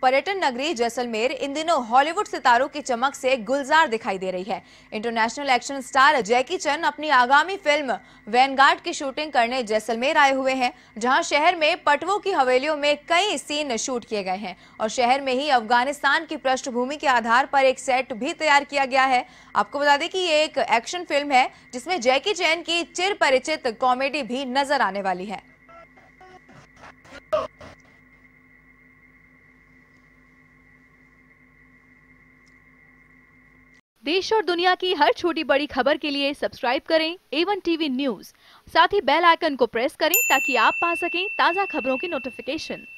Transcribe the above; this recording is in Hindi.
पर्यटन नगरी जैसलमेर इन दिनों हॉलीवुड सितारों की चमक से गुलजार दिखाई दे रही है। International action star Jackie Chan अपनी आगामी फिल्म वैनगार्ड की शूटिंग करने जैसलमेर आए हुए हैं, जहां शहर में पटवों की हवेलियों में कई सीन शूट किए गए हैं और शहर में ही अफगानिस्तान की पृष्ठभूमि के आधार पर एक सेट भी तैयार किया गया है। आपको बता दें कि ये एक एक्शन फिल्म है जिसमें जैकी चैन की चिर परिचित कॉमेडी भी नजर आने वाली है। देश और दुनिया की हर छोटी बड़ी खबर के लिए सब्सक्राइब करें A1 टीवी न्यूज़। साथ ही बेल आइकन को प्रेस करें ताकि आप पा सकें ताज़ा खबरों की नोटिफिकेशन।